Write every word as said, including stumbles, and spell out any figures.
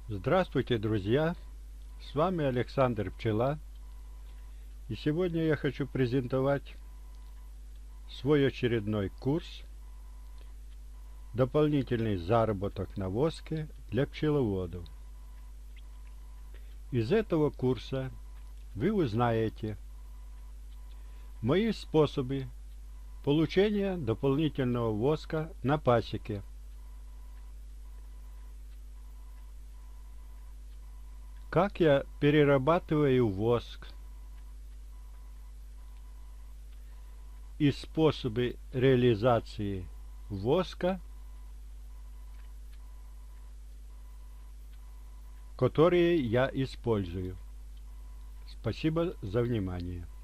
Здравствуйте, друзья! С вами Александр Пчела. И сегодня я хочу презентовать свой очередной курс «Дополнительный заработок на воске для пчеловодов». Из этого курса вы узнаете мои способы получения дополнительного воска на пасеке, как я перерабатываю воск и способы реализации воска, которые я использую. Спасибо за внимание.